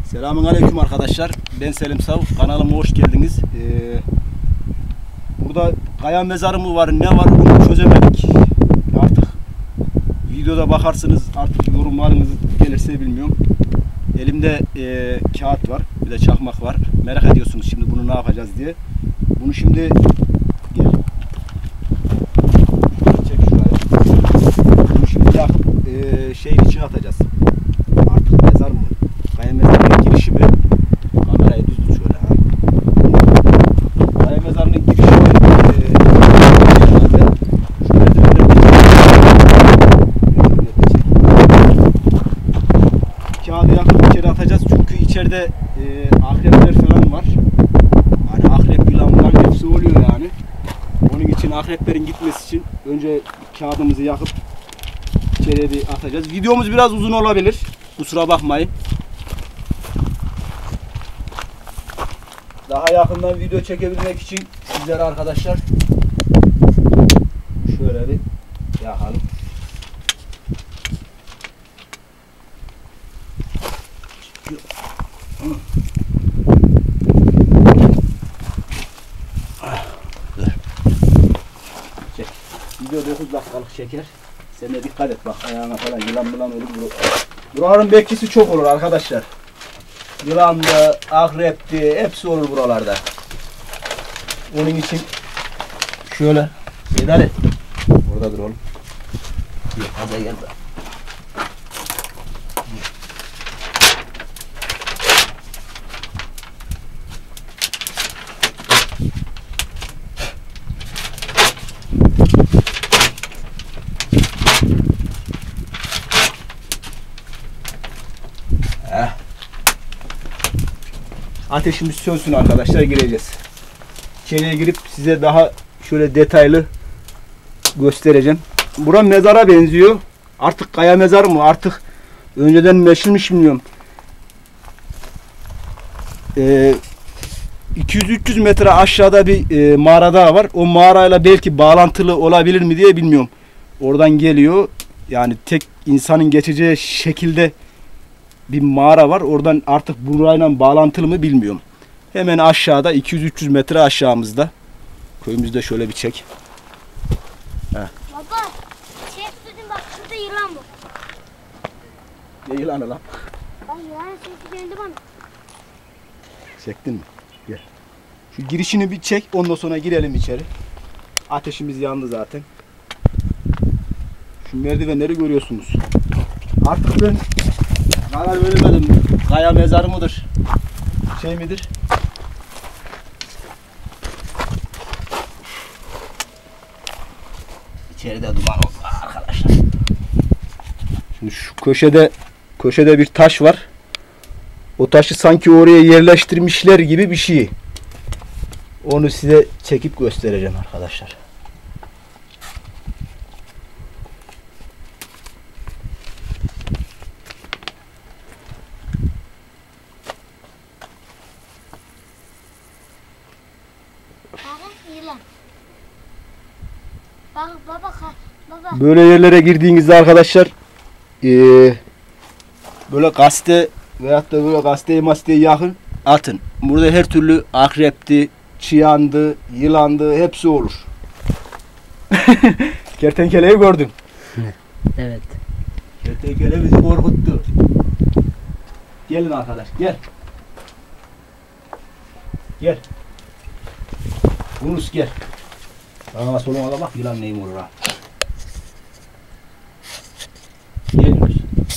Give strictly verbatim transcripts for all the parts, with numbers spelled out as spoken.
Selamünaleyküm arkadaşlar. Ben Selim Sav. Kanalıma hoş geldiniz. Ee, burada kaya mezarı mı var, ne var onu çözemedik. Artık videoda bakarsınız, artık yorumlarınız gelirse bilmiyorum. Elimde e, kağıt var, bir de çakmak var. Merak ediyorsunuz şimdi bunu ne yapacağız diye. Bunu şimdi gel. Çek şuraya. Bunu şimdi yakıp e, şeyin içine atacağız. Artık mezar mı? Kaya mezarının girişi mi? Kamerayı düz tut şöyle ha. Kaya mezarının girişi mi? Ee, kağıdı yakıp içeri atacağız çünkü içeride e, akrepler falan var. Hani akrep, yılan falan hepsi oluyor yani. Onun için akreplerin gitmesi için önce kağıdımızı yakıp içeriye bir atacağız. Videomuz biraz uzun olabilir. Kusura bakmayın. Daha yakından video çekebilmek için sizlere arkadaşlar şöyle bir yakalım. Çek. Video dokuz dakikalık çeker. Sen de dikkat et bak, ayağına falan yılan yılan olur. Buranın bekçisi çok olur arkadaşlar. Yılandı, akrepti, hepsi olur buralarda. Onun için şöyle Seydari orada dur oğlum. Hadi gel be. Ateşimiz sönsün arkadaşlar, gireceğiz. İçeriye girip size daha şöyle detaylı göstereceğim. Bura mezara benziyor. Artık kaya mezar mı? Artık önceden meşilmiş bilmiyorum. Ee, iki yüz üç yüz metre aşağıda bir e, mağara daha var. O mağarayla belki bağlantılı olabilir mi diye bilmiyorum. Oradan geliyor. Yani tek insanın geçeceği şekilde bir mağara var. Oradan artık burayla bağlantılı mı bilmiyorum. Hemen aşağıda iki yüz üç yüz metre aşağımızda. Köyümüzde şöyle bir çek. Heh. Baba, çek dedim bak, şurada yılan bu. Ne yılanı lan? Bak yılanın sesi geldi bana. Çektin mi? Gel. Şu girişini bir çek, ondan sonra girelim içeri. Ateşimiz yandı zaten. Şu merdivenleri görüyorsunuz. Artık ben karar veremedim. Kaya mezarı mıdır? Şey midir? İçeride duman oldu arkadaşlar. Şimdi şu köşede köşede bir taş var. O taşı sanki oraya yerleştirmişler gibi bir şey. Onu size çekip göstereceğim arkadaşlar. Yılan. Bak baba, baba. Böyle yerlere girdiğinizde arkadaşlar ee, böyle gazete veyahut da böyle gazeteyi masteyi yakın atın. Burada her türlü akrepti, çıyandı, yılandı hepsi olur. Kertenkeleyi gördüm. Evet. Kertenkele bizi korkuttu. Gelin arkadaş, gel. Gel. Yunus gel. Aa, soluma da bak, yılan neyim olur ha. Gel Yunus.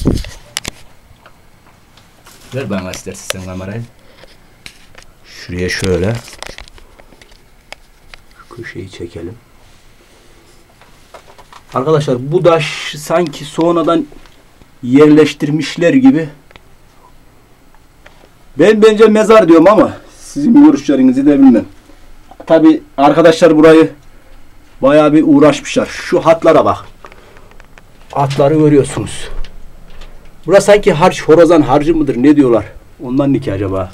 Ver bana istersen sen kamerayı. Şuraya şöyle. Şu köşeyi çekelim. Arkadaşlar bu taş sanki sonradan yerleştirmişler gibi. Ben bence mezar diyorum ama sizin görüşlerinizi de bilmem. Tabi arkadaşlar burayı bayağı bir uğraşmışlar. Şu hatlara bak. Hatları görüyorsunuz. Burası sanki harç, horozan harcı mıdır ne diyorlar? Ondan mı ki acaba?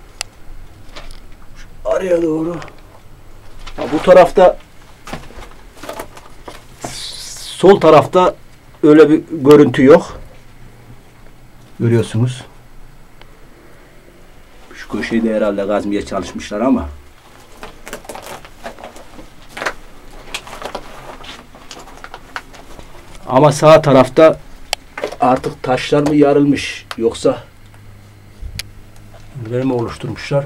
Şu araya doğru. Ha, bu tarafta sol tarafta öyle bir görüntü yok. Görüyorsunuz. Şu köşeyi de herhalde kazmaya çalışmışlar ama. Ama sağ tarafta artık taşlar mı yarılmış yoksa böyle mi oluşturmuşlar?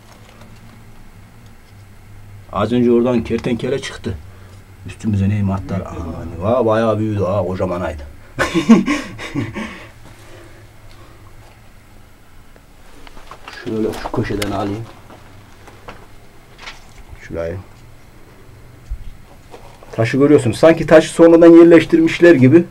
Az önce oradan kertenkele çıktı. Üstümüze neyim atlar? Aa, bayağı büyüdü ha, kocaman aydı. Şöyle şu köşeden alayım. Şurayı. Taşı görüyorsunuz. Sanki taşı sonradan yerleştirmişler gibi.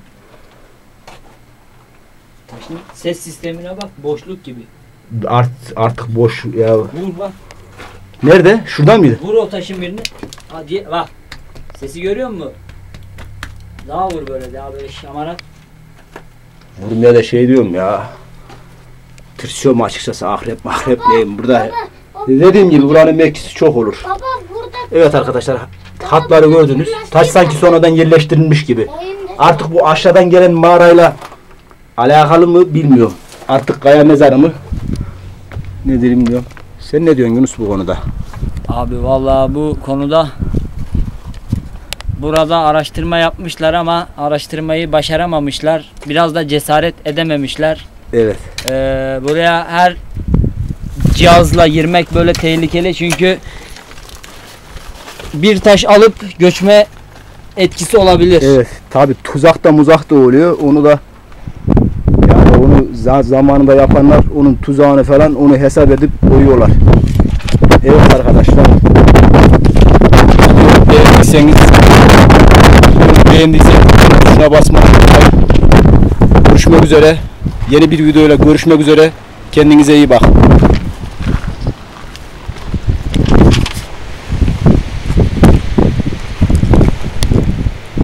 Taşın ses sistemine bak, boşluk gibi. Art, artık boş ya. Vur bak. Nerede? Şuradan mıydı? Vur o taşın birini. Hadi bak. Sesi görüyor musun? Daha vur böyle, daha böyle şamarak. Vurmaya da şey diyorum ya. Tırsıyorum açıkçası, akrep makrep neyim burada. Dediğim gibi buranın mevkisi çok olur. Baba burada Evet arkadaşlar, hatları gördünüz. Taş sanki sonradan yerleştirilmiş gibi. Artık bu aşağıdan gelen mağarayla alakalı mı bilmiyorum. Artık kaya mezarı mı? Ne diyeyim bilmiyorum. Sen ne diyorsun Yunus bu konuda? Abi vallahi bu konuda burada araştırma yapmışlar ama araştırmayı başaramamışlar. Biraz da cesaret edememişler. Evet. Ee, buraya her cihazla girmek böyle tehlikeli çünkü bir taş alıp göçme etkisi olabilir. Evet. Tabi tuzak da muzak da oluyor. Onu da yani onu za- zamanında yapanlar onun tuzağını falan onu hesap edip koyuyorlar. Evet arkadaşlar. Beğendiyseniz beğendiyseniz tuşuna basmayı unutmayın. Görüşmek üzere. Yeni bir videoyla görüşmek üzere. Kendinize iyi bakın.